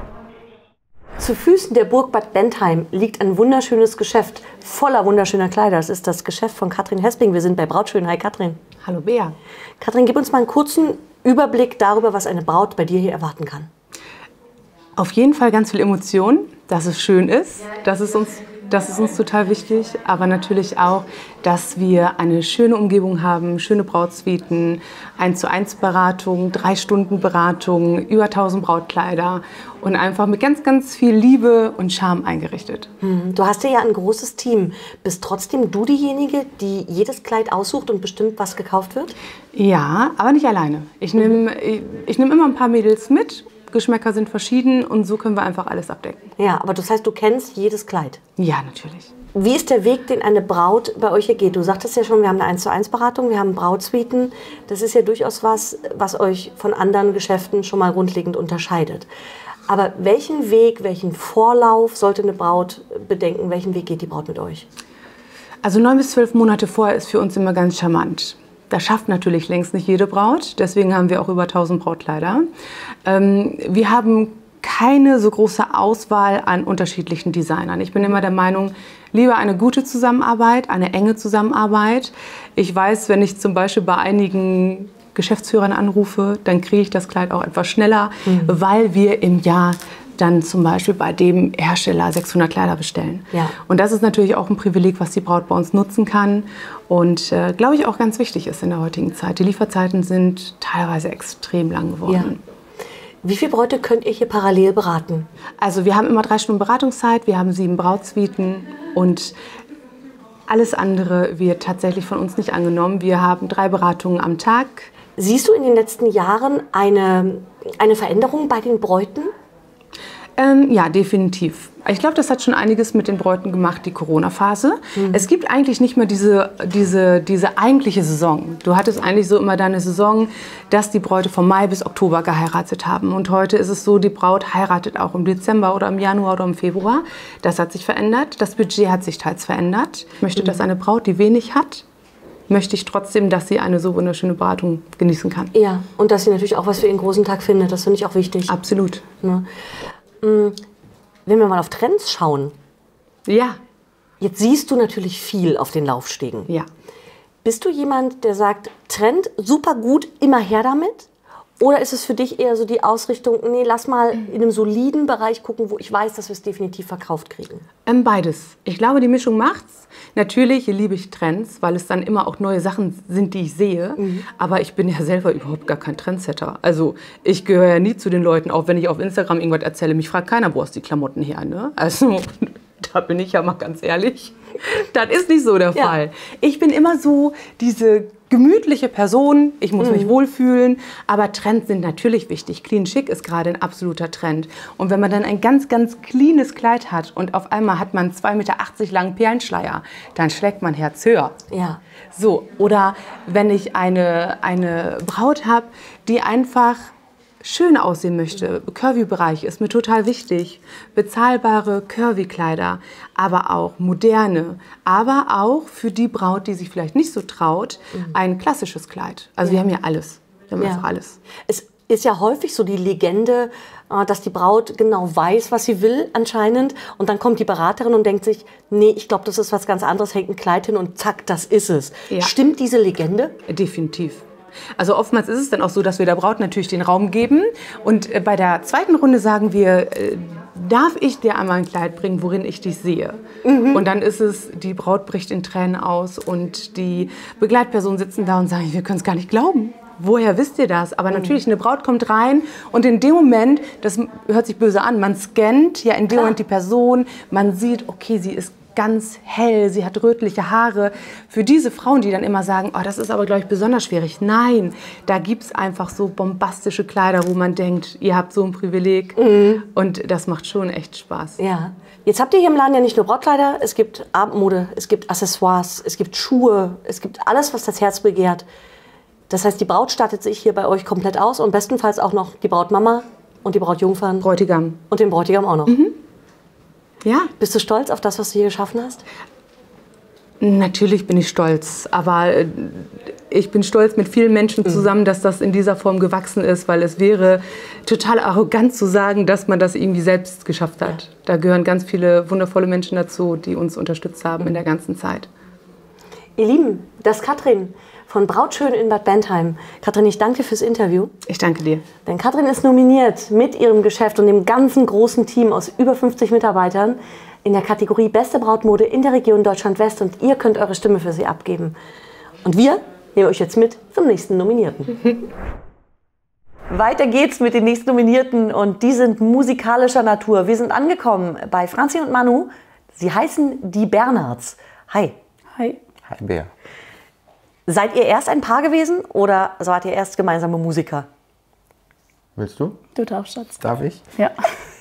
Zu Füßen der Burg Bad Bentheim liegt ein wunderschönes Geschäft voller wunderschöner Kleider. Das ist das Geschäft von Katrin Hesping. Wir sind bei Brautschön. Hi Katrin. Hallo Bea. Katrin, gib uns mal einen kurzen Überblick darüber, was eine Braut bei dir hier erwarten kann. Auf jeden Fall ganz viel Emotion, dass es schön ist. Das ist uns total wichtig. Aber natürlich auch, dass wir eine schöne Umgebung haben, schöne Brautsuiten, 1:1 Beratung, 3 Stunden Beratung, über 1000 Brautkleider und einfach mit ganz, ganz viel Liebe und Charme eingerichtet. Du hast ja ein großes Team. Bist trotzdem du diejenige, die jedes Kleid aussucht und bestimmt, was gekauft wird? Ja, aber nicht alleine. Ich nehme immer ein paar Mädels mit. Geschmäcker sind verschieden und so können wir einfach alles abdecken. Ja, aber das heißt, du kennst jedes Kleid? Ja, natürlich. Wie ist der Weg, den eine Braut bei euch hier geht? Du sagtest ja schon, wir haben eine 1:1 Beratung, wir haben Brautsuiten. Das ist ja durchaus was euch von anderen Geschäften schon mal grundlegend unterscheidet. Aber welchen Weg, welchen Vorlauf sollte eine Braut bedenken? Welchen Weg geht die Braut mit euch? Also 9 bis 12 Monate vorher ist für uns immer ganz charmant. Das schafft natürlich längst nicht jede Braut, deswegen haben wir auch über 1000 Brautkleider. Wir haben keine so große Auswahl an unterschiedlichen Designern. Ich bin immer der Meinung, lieber eine gute Zusammenarbeit, eine enge Zusammenarbeit. Ich weiß, wenn ich zum Beispiel bei einigen Geschäftsführern anrufe, dann kriege ich das Kleid auch etwas schneller, weil wir im Jahr dann zum Beispiel bei dem Hersteller 600 Kleider bestellen. Ja. Und das ist natürlich auch ein Privileg, was die Braut bei uns nutzen kann und glaube ich auch ganz wichtig ist in der heutigen Zeit. Die Lieferzeiten sind teilweise extrem lang geworden. Ja. Wie viele Bräute könnt ihr hier parallel beraten? Also wir haben immer 3 Stunden Beratungszeit, wir haben 7 Brautsuiten und alles andere wird tatsächlich von uns nicht angenommen. Wir haben 3 Beratungen am Tag. Siehst du in den letzten Jahren eine Veränderung bei den Bräuten? Ja, definitiv. Ich glaube, das hat schon einiges mit den Bräuten gemacht, die Corona-Phase. Es gibt eigentlich nicht mehr diese eigentliche Saison. Du hattest eigentlich so immer deine Saison, dass die Bräute von Mai bis Oktober geheiratet haben. Und heute ist es so, die Braut heiratet auch im Dezember oder im Januar oder im Februar. Das hat sich verändert. Das Budget hat sich teils verändert. Ich möchte, dass eine Braut, die wenig hat, möchte ich trotzdem, dass sie eine so wunderschöne Beratung genießen kann. Ja, und dass sie natürlich auch was für ihren großen Tag findet. Das finde ich auch wichtig. Absolut. Ja. Wenn wir mal auf Trends schauen. Ja. Jetzt siehst du natürlich viel auf den Laufstegen. Ja. Bist du jemand, der sagt, Trend, super gut, immer her damit? Oder ist es für dich eher so die Ausrichtung, nee, lass mal in einem soliden Bereich gucken, wo ich weiß, dass wir es definitiv verkauft kriegen? Beides. Ich glaube, die Mischung macht's. Natürlich liebe ich Trends, weil es dann immer auch neue Sachen sind, die ich sehe. Aber ich bin ja selber überhaupt gar kein Trendsetter. Also ich gehöre ja nie zu den Leuten, auch wenn ich auf Instagram irgendwas erzähle, mich fragt keiner, wo hast du die Klamotten her, ne? Also da bin ich ja mal ganz ehrlich. Das ist nicht so der Fall. Ich bin immer so diese gemütliche Person, ich muss mich wohlfühlen, aber Trends sind natürlich wichtig. Clean Chic ist gerade ein absoluter Trend. Und wenn man dann ein ganz, ganz cleanes Kleid hat und auf einmal hat man 2,80 Meter langen Perlenschleier, dann schlägt mein Herz höher. Ja. So, oder wenn ich eine Braut habe, die einfach schön aussehen möchte. Curvy-Bereich ist mir total wichtig. Bezahlbare Curvy-Kleider, aber auch moderne. Aber auch für die Braut, die sich vielleicht nicht so traut, ein klassisches Kleid. Also wir haben ja alles. Wir haben einfach alles. Es ist ja häufig so die Legende, dass die Braut genau weiß, was sie will anscheinend. Und dann kommt die Beraterin und denkt sich, nee, ich glaube, das ist was ganz anderes, hängt ein Kleid hin und zack, das ist es. Ja. Stimmt diese Legende? Definitiv. Also oftmals ist es dann auch so, dass wir der Braut natürlich den Raum geben und bei der zweiten Runde sagen wir, darf ich dir einmal ein Kleid bringen, worin ich dich sehe? Und dann ist es, die Braut bricht in Tränen aus und die Begleitpersonen sitzen da und sagen, wir können es gar nicht glauben. Woher wisst ihr das? Aber natürlich, eine Braut kommt rein und in dem Moment, das hört sich böse an, man scannt ja in dem Moment die Person, man sieht, okay, sie ist ganz hell, sie hat rötliche Haare. Für diese Frauen, die dann immer sagen, oh, das ist aber, glaube ich, besonders schwierig. Nein, da gibt es einfach so bombastische Kleider, wo man denkt, ihr habt so ein Privileg. Und das macht schon echt Spaß. Ja. Jetzt habt ihr hier im Laden ja nicht nur Brautkleider, es gibt Abendmode, es gibt Accessoires, es gibt Schuhe, es gibt alles, was das Herz begehrt. Das heißt, die Braut stattet sich hier bei euch komplett aus und bestenfalls auch noch die Brautmama und die Brautjungfern. Bräutigam. Und den Bräutigam auch noch. Ja. Bist du stolz auf das, was du hier geschaffen hast? Natürlich bin ich stolz, aber ich bin stolz mit vielen Menschen zusammen, dass das in dieser Form gewachsen ist, weil es wäre total arrogant zu sagen, dass man das irgendwie selbst geschafft hat. Da gehören ganz viele wundervolle Menschen dazu, die uns unterstützt haben in der ganzen Zeit. Ihr Lieben, das ist Katrin von Brautschön in Bad Bentheim. Katrin, ich danke dir fürs Interview. Ich danke dir. Denn Katrin ist nominiert mit ihrem Geschäft und dem ganzen großen Team aus über 50 Mitarbeitern in der Kategorie Beste Brautmode in der Region Deutschland-West und ihr könnt eure Stimme für sie abgeben. Und wir nehmen euch jetzt mit zum nächsten Nominierten. Weiter geht's mit den nächsten Nominierten und die sind musikalischer Natur. Wir sind angekommen bei Franzi und Manu. Sie heißen die Bernhards. Hi. Hi. Hi, Bär. Seid ihr erst ein Paar gewesen oder wart ihr erst gemeinsame Musiker? Willst du? Du darfst, Schatz. Darf ich? Ja.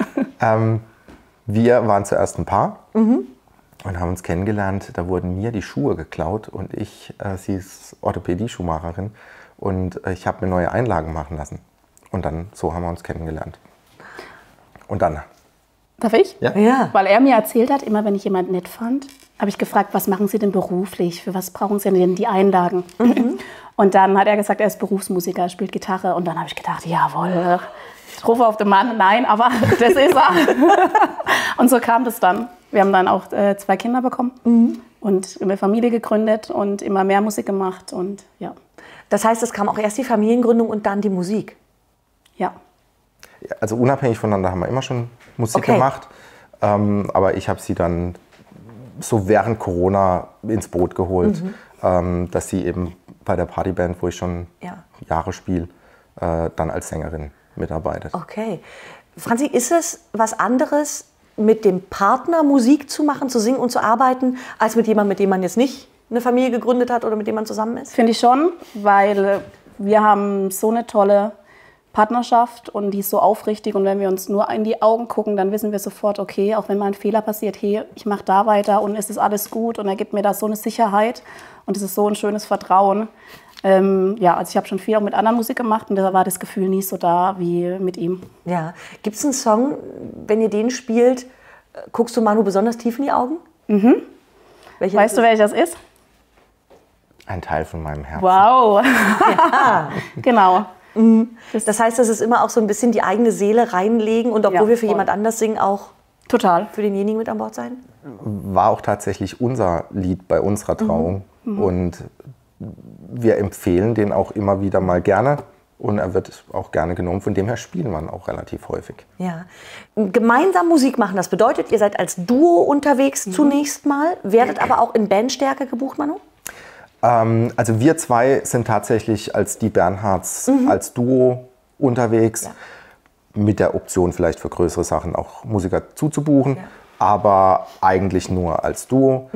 Wir waren zuerst ein Paar und haben uns kennengelernt. Da wurden mir die Schuhe geklaut und sie ist Orthopädie-Schuhmacherin und ich habe mir neue Einlagen machen lassen. Und dann, so haben wir uns kennengelernt. Und dann? Darf ich? Ja. Weil er mir erzählt hat, immer wenn ich jemanden nett fand, habe ich gefragt, was machen Sie denn beruflich? Für was brauchen Sie denn die Einlagen? Und dann hat er gesagt, er ist Berufsmusiker, spielt Gitarre. Und dann habe ich gedacht, jawohl, ich rufe auf den Mann. Nein, aber das ist er. Und so kam das dann. Wir haben dann auch 2 Kinder bekommen und eine Familie gegründet und immer mehr Musik gemacht. Und ja. Das heißt, es kam auch erst die Familiengründung und dann die Musik. Ja. Also unabhängig voneinander haben wir immer schon Musik gemacht. Aber ich habe sie dann so während Corona ins Boot geholt, dass sie eben bei der Partyband, wo ich schon Jahre spiele, dann als Sängerin mitarbeitet. Okay. Franzi, ist es was anderes, mit dem Partner Musik zu machen, zu singen und zu arbeiten, als mit jemandem, mit dem man jetzt nicht eine Familie gegründet hat oder mit dem man zusammen ist? Finde ich schon, weil wir haben so eine tolle Partnerschaft und die ist so aufrichtig. Und wenn wir uns nur in die Augen gucken, dann wissen wir sofort, okay, auch wenn mal ein Fehler passiert, hey, ich mache da weiter und es ist alles gut. Und er gibt mir da so eine Sicherheit und es ist so ein schönes Vertrauen. Ja, also ich habe schon viel auch mit anderen Musik gemacht und da war das Gefühl nie so da wie mit ihm. Ja. Gibt es einen Song, wenn ihr den spielt, guckst du Manu besonders tief in die Augen? Weißt du, welcher das ist? Ein Teil von meinem Herzen. Wow. Ja. Genau. Das heißt, das ist immer auch so ein bisschen die eigene Seele reinlegen und obwohl wir für jemand anders singen, auch total für denjenigen mit an Bord sein? War auch tatsächlich unser Lied bei unserer Trauung. Und wir empfehlen den auch immer wieder mal gerne. Und er wird auch gerne genommen. Von dem her spielen wir ihn auch relativ häufig. Ja. Gemeinsam Musik machen, das bedeutet, ihr seid als Duo unterwegs zunächst mal, werdet aber auch in Bandstärke gebucht, Manu? Also wir zwei sind tatsächlich als die Bernhards als Duo unterwegs. Ja. Mit der Option vielleicht für größere Sachen auch Musiker zuzubuchen. Ja. Aber eigentlich nur als Duo.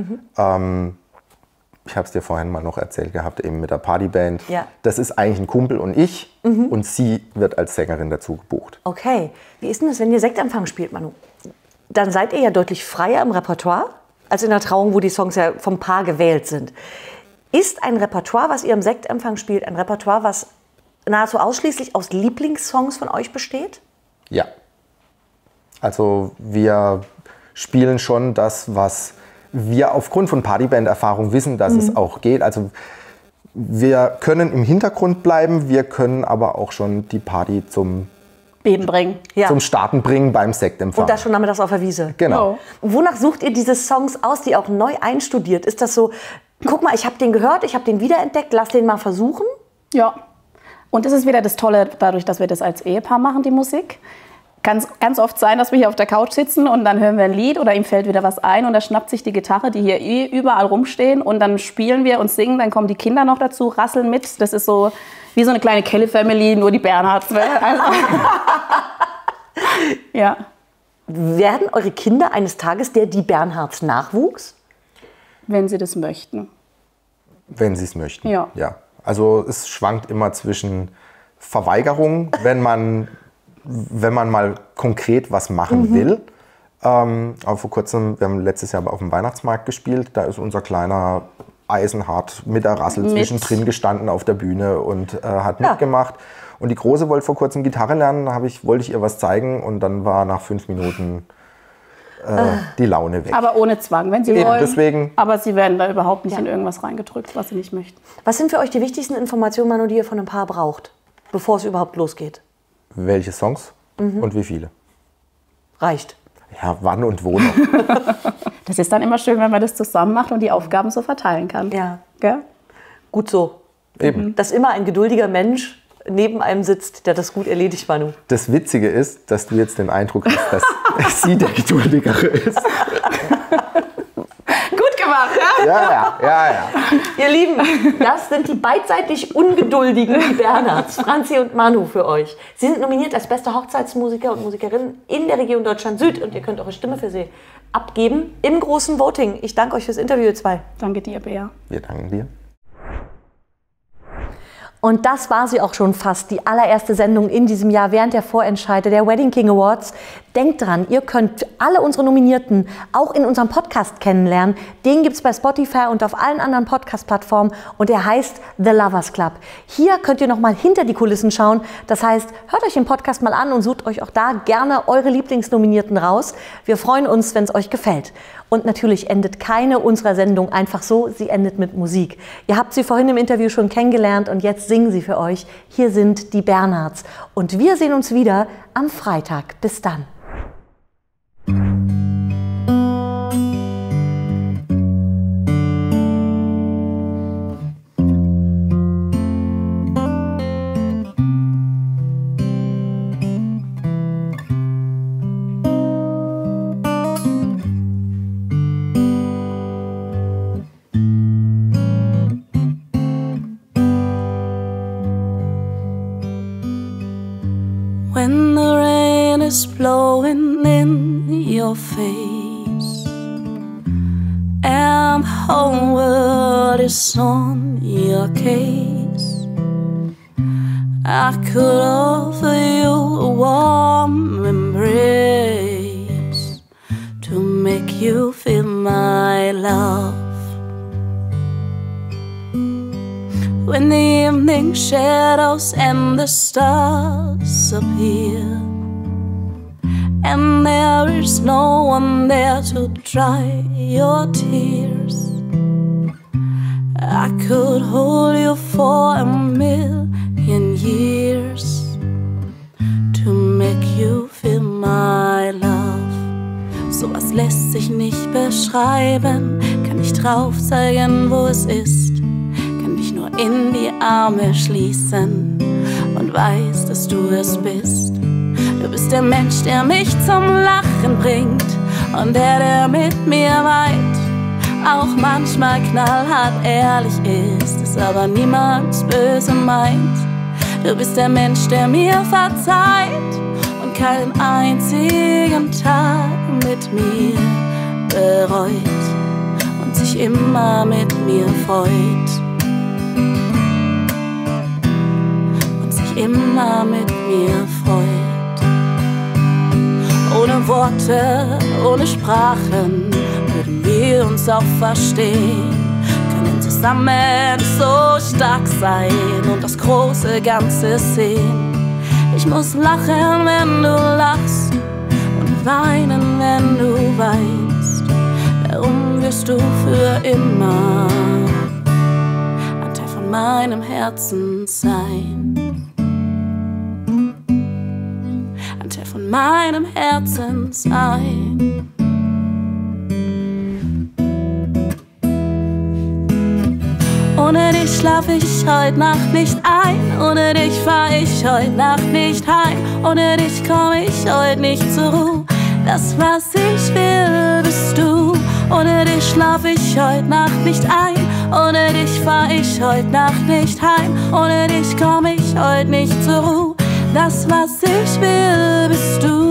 Ich habe es dir vorhin mal noch erzählt gehabt, eben mit der Partyband. Ja. Das ist eigentlich ein Kumpel und ich. Und sie wird als Sängerin dazu gebucht. Okay. Wie ist denn das, wenn ihr Sektempfang spielt, Manu? Dann seid ihr ja deutlich freier im Repertoire, als in der Trauung, wo die Songs ja vom Paar gewählt sind. Ist ein Repertoire, was ihr im Sektempfang spielt, ein Repertoire, was nahezu ausschließlich aus Lieblingssongs von euch besteht? Ja. Also wir spielen schon das, was wir aufgrund von Partyband-Erfahrung wissen, dass es auch geht. Also wir können im Hintergrund bleiben, wir können aber auch schon die Party zum Beben bringen. Ja. Zum Starten bringen beim Sektempfang. Und das schon nachmittags auf der Wiese. Genau. Wonach sucht ihr diese Songs aus, die auch neu einstudiert? Ist das so, guck mal, ich habe den gehört, ich habe den wiederentdeckt, lass den mal versuchen? Ja. Und das ist wieder das Tolle, dadurch, dass wir das als Ehepaar machen, die Musik. Kann es ganz oft sein, dass wir hier auf der Couch sitzen und dann hören wir ein Lied oder ihm fällt wieder was ein und er schnappt sich die Gitarre, die hier überall rumstehen und dann spielen wir und singen, dann kommen die Kinder noch dazu, rasseln mit. Das ist so wie so eine kleine Kelly-Family, nur die Bernhards. Also, ja. Werden eure Kinder eines Tages die Bernhards Nachwuchs? Wenn sie das möchten. Wenn sie es möchten, ja. Also es schwankt immer zwischen Verweigerung, wenn man mal konkret was machen will. Aber vor kurzem, wir haben letztes Jahr auf dem Weihnachtsmarkt gespielt, da ist unser kleiner eisenhart mit der Rassel zwischendrin gestanden auf der Bühne und hat mitgemacht. Und die Große wollte vor kurzem Gitarre lernen, wollte ich ihr was zeigen und dann war nach 5 Minuten die Laune weg. Aber ohne Zwang, wenn sie wollen. Deswegen. Aber sie werden da überhaupt nicht in irgendwas reingedrückt, was sie nicht möchten. Was sind für euch die wichtigsten Informationen, Manu, die ihr von einem Paar braucht, bevor es überhaupt losgeht? Welche Songs und wie viele? Reicht. Ja, wann und wo noch. Das ist dann immer schön, wenn man das zusammen macht und die Aufgaben so verteilen kann. Ja. Gell? Gut so. Eben. Dass immer ein geduldiger Mensch neben einem sitzt, der das gut erledigt, Manu. Das Witzige ist, dass du jetzt den Eindruck hast, dass sie der Geduldigere ist. Gut gemacht, ja? Ja. Ihr Lieben, das sind die beidseitig Ungeduldigen, die Bernhards, Franzi und Manu für euch. Sie sind nominiert als beste Hochzeitsmusiker und Musikerinnen in der Region Deutschland Süd und ihr könnt eure Stimme für sie abgeben im großen Voting. Ich danke euch fürs Interview, ihr zwei. Danke dir, Bea. Wir danken dir. Und das war sie auch schon fast, die allererste Sendung in diesem Jahr während der Vorentscheide der Wedding King Awards. Denkt dran, ihr könnt alle unsere Nominierten auch in unserem Podcast kennenlernen. Den gibt es bei Spotify und auf allen anderen Podcast-Plattformen und der heißt The Lovers Club. Hier könnt ihr nochmal hinter die Kulissen schauen. Das heißt, hört euch den Podcast mal an und sucht euch auch da gerne eure Lieblingsnominierten raus. Wir freuen uns, wenn es euch gefällt. Und natürlich endet keine unserer Sendung einfach so, sie endet mit Musik. Ihr habt sie vorhin im Interview schon kennengelernt und jetzt singen sie für euch. Hier sind die Bernhards. Und wir sehen uns wieder am Freitag. Bis dann. whole world is on your case. I could offer you a warm embrace to make you feel my love. When the evening shadows and the stars appear, and there is no one there to dry your tears, I could hold you for a million years to make you feel my love. Sowas lässt sich nicht beschreiben, kann nicht drauf zeigen, wo es ist, kann dich nur in die Arme schließen und weiß, dass du es bist. Du bist der Mensch, der mich zum Lachen bringt und der mit mir weint. Auch manchmal knallhart ehrlich ist, es aber niemals böse meint. Du bist der Mensch, der mir verzeiht und keinen einzigen Tag mit mir bereut und sich immer mit mir freut. Und sich immer mit mir freut. Ohne Worte, ohne Sprachen würden wir uns auch verstehen, können zusammen so stark sein und das große Ganze sehen. Ich muss lachen, wenn du lachst und weinen, wenn du weinst. Darum wirst du für immer ein Teil von meinem Herzen sein. Ein Teil von meinem Herzen sein. Ohne dich schlaf ich heute Nacht nicht ein, ohne dich fahr ich heute Nacht nicht heim, ohne dich komm ich heute nicht zur Ruhe. Das, was ich will, bist du. Ohne dich schlaf ich heute Nacht nicht ein, ohne dich fahr ich heute Nacht nicht heim, ohne dich komm ich heute nicht zur Ruhe. Das, was ich will, bist du.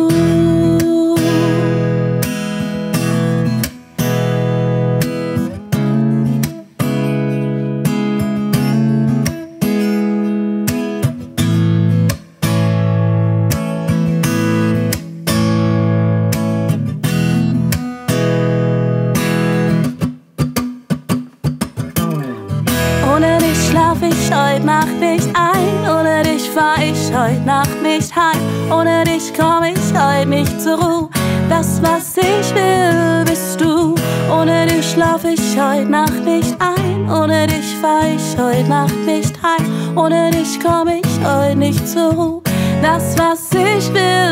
Ohne dich schlaf ich heute Nacht nicht ein, ohne dich fahr ich heute Nacht nicht heim, ohne dich komm ich heute nicht zur Ruhe. Das, was ich will, bist du. Ohne dich schlaf ich heute Nacht nicht ein, ohne dich fahr ich heute Nacht nicht heim, ohne dich komm ich heute nicht zur Ruhe. Das, was ich will,